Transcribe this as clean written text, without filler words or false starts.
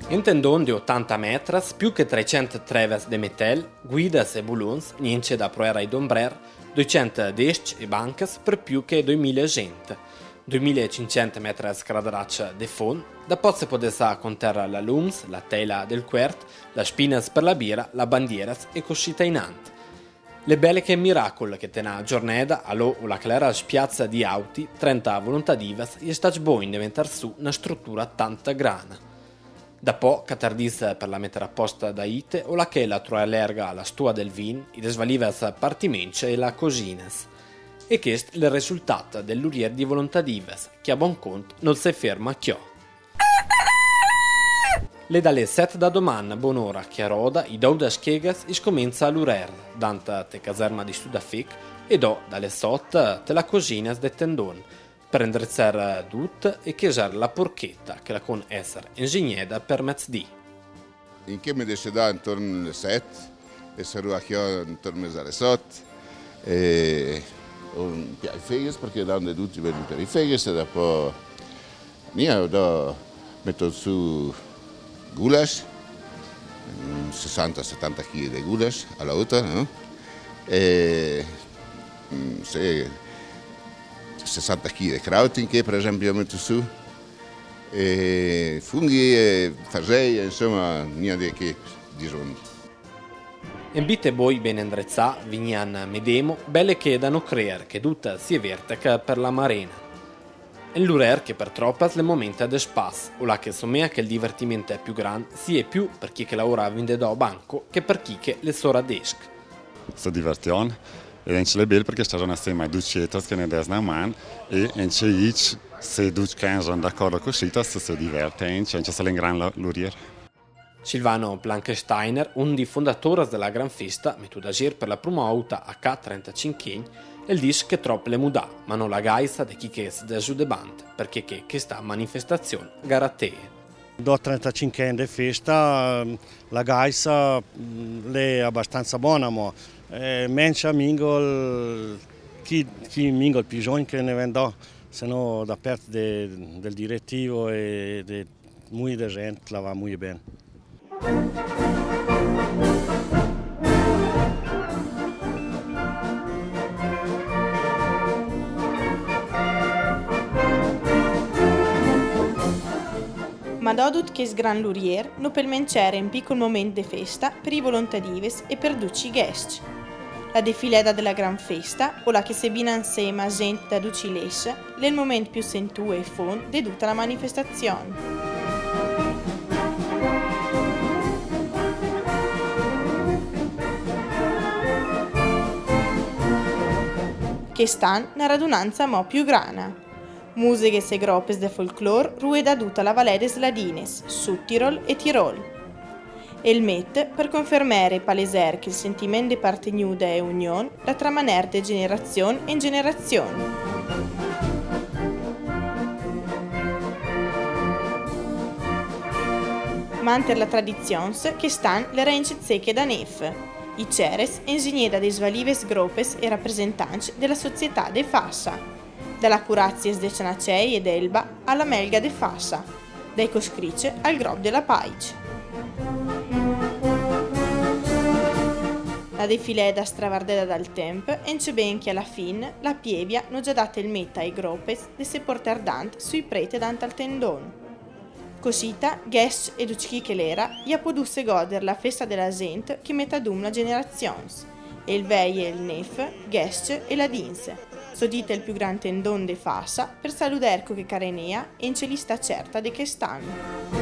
Un tendone di 80 metri, più che 300 treves di metal, guidas e bulons, niente da proera ed ombrer, 200 desci e bancas per più che 2000 gente, 2500 metri scradraccia di fond, da poi si potesse contare la lums, la tela del quert, la spinas per la birra, la bandieras e coscita in ant. Le belle che miracolo che tena giornata allo la clara spiazza di auti, 30 volontadivas, e sta buono diventare su una struttura tanta grana. Da po' catardis per la mettere a posta da ite o la che la troia allerga alla stua del vin, i desvalivas partimence e la cosinas. E questo è il risultato dell'urier di volontadivas, che a buon conto non si ferma chiò. Le dalle 7 da domani, buon'ora, che a Roda, i douda schiegas, scomincia l'urer, danta te caserma di Studafic, e do dalle 8 te la cosinas de tendon, per indrezzare tut e chiesare la porchetta, che la con essere ingegnera per mezz'dì. In che mi dice da intorno alle 7, e sarò a chiò intorno alle 8, e un più i fegas, perché da onde tutti vengono per i fegas, e dopo io metto su goulash, 60-70 kg di goulash alla volta, no? E 60 kg di krauting che per esempio metto su, e funghi e fagioli, insomma, niente che disonno. In bite boi ben indrezzà, vignan medemo, belle che danno creare che tutta si verteca per la marena. E l'urer che per troppas le momenta de spas, o la che somea che il divertimento è più grande, si è più per chi che lavora a vendedò banco che per chi che le sora desc. Si divertion, e non è bello perché stanno assieme a due cietas che ne desna man, e non c'è each, se due cani sono d'accordo con citas, si diverte, e non c'è in gran l'urier. Silvano Blankensteiner, un dei fondatori della Gran Festa, metto da gir per la prima volta a K35, e dice che troppo le mudà, ma non la gaisa di chi che si desu de band, perché che sta manifestazione garatee. Do 35 anni di festa, la gaisa è abbastanza buona, ma mensa mingol, chi mingol più giovane che ne vendò, se no da parte del direttivo e di molta gente la va molto bene. Ma dodut che sgran l'urier, no per mencere in piccolo momento di festa per i volontadives e per duci guest. La defileda della gran festa, o la che se bina insieme a gente da duci lesce, è il momento più sentue e fond di tutta la manifestazione. Che stan una radunanza mo' più grana. Musiche e groppes de folklore rue da tutta la Valle des Ladines, Südtirol e Tirol. E il met per confermare e paleser che il sentimento di partegnuda e unione da tramaner de generazione in generazione. Manter la tradizione che stan le rence zecche da nef. I ceres ingegnera dei svalives gropes e rappresentanti della società de Fassa, dalla Curazies de Cianacei ed Elba alla Melga de Fassa, dai Coscrice al Grob della Paic. La defileda stravardeda dal temp ence ben che alla fin la pievia non già date il metta ai gropes de se portar dant sui prete dant al tendon. Cosita, guest ed ucchi che l'era, ia podusse goder la festa della gente che metta dum la generazions, e il vei e il nef, guest e la dinse. Sodite il più gran tendon de Fassa per saluderco che carenea e in celista certa de che stanno.